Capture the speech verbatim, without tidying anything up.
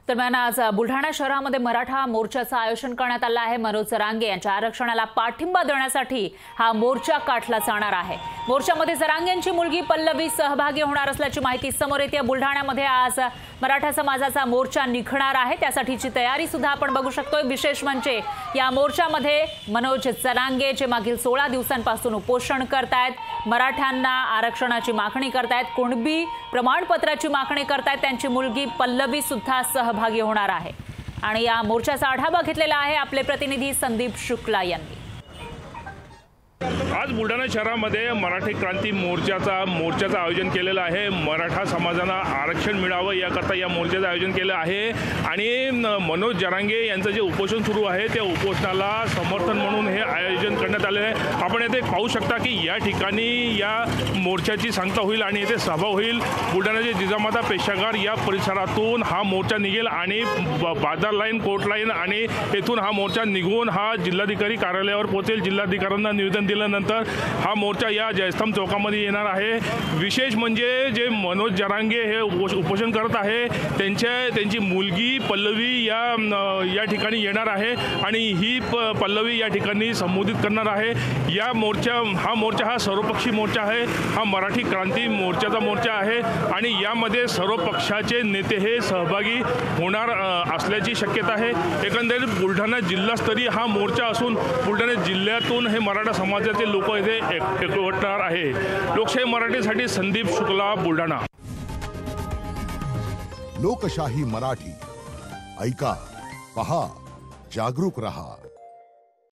दरम्यान आज बुलढाणा शहरामध्ये मराठा मोर्चाचं आयोजन करण्यात आलं आहे। मनोज जरांगे यांच्या आरक्षणाला पाठिंबा देण्यासाठी हा मोर्चा काढला जाणार आहे। मोर्चामध्ये जरांगेंची मुलगी पल्लवी सहभागी होणार असल्याची माहिती समोर येते। बुलढाण्यामध्ये आज मराठा समाजाचा मोर्चा निघणार आहे, त्यासाठीची तयारी सुद्धा आपण बघू शकतोय। विशेष म्हणजे या मोर्चामध्ये मनोज जरांगे जे मागील सोळा दिवसांपासून उपोषण करतायत, मराठ्यांना आरक्षणाची मागणी करतायत, कुणबी प्रमाणपत्राची मागणी करतायत, त्यांची मुलगी पल्लवी सुद्धा सहभागी होणार आहे। आणि या मोर्चाचा आढावा घेतलेला आहे आपले प्रतिनिधी संदीप शुक्ला यांनी। आज बुलढाणा शहरामध्ये मराठी क्रांती मोर्चाचा मोर्चाचं आयोजन केलेलं आहे। मराठा समाजाला आरक्षण मिळावं याकरता या मोर्चाचं आयोजन केलं आहे आणि मनोज जरांगे यांचं जे उपोषण सुरू आहे त्या उपोषणाला समर्थन म्हणून हे आयोजन करण्यात आले आहे। आपण येथे पाहू शकता की या ठिकाणी या मोर्चाची सांगता होईल आणि येथे सभा होईल। बुलढाण्याचे जिजामाता पेशागार या परिसरातून हा मोर्चा निघेल आणि बाजार लाईन, कोर्ट लाईन आणि येथून हा मोर्चा निघून हा जिल्हाधिकारी कार्यालयावर पोहोचेल। जिल्हाधिकाऱ्यांना निवेदन दिल्यानंतर हा मोर्चा या जयस्तंभ चौकामध्ये येणार आहे। विशेष म्हणजे जे मनोज जरांगे हे उपोषण करत आहे त्यांच्या त्यांची मुलगी पल्लवी या या ठिकाणी येणार आहे आणि ही पल्लवी या ठिकाणी संबोधित करणार आहे। या मोर्चा हा मोर्चा हा सर्वपक्षी मोर्चा आहे, हा मराठी क्रांती मोर्चाचा मोर्चा आहे आणि यामध्ये सर्व पक्षाचे नेते हे सहभागी होणार असल्याची शक्यता आहे। एकंदरीत बुलढाणा जिल्हास्तरीय हा मोर्चा असून बुलढाणा जिल्ह्यातून हे मराठा समाजाचे लोक इथे एकवटणार आहे। लोकशाही मराठीसाठी संदीप शुक्ला, बुलढाणा। लोकशाही मराठी ऐका, पहा, जागरूक रहा।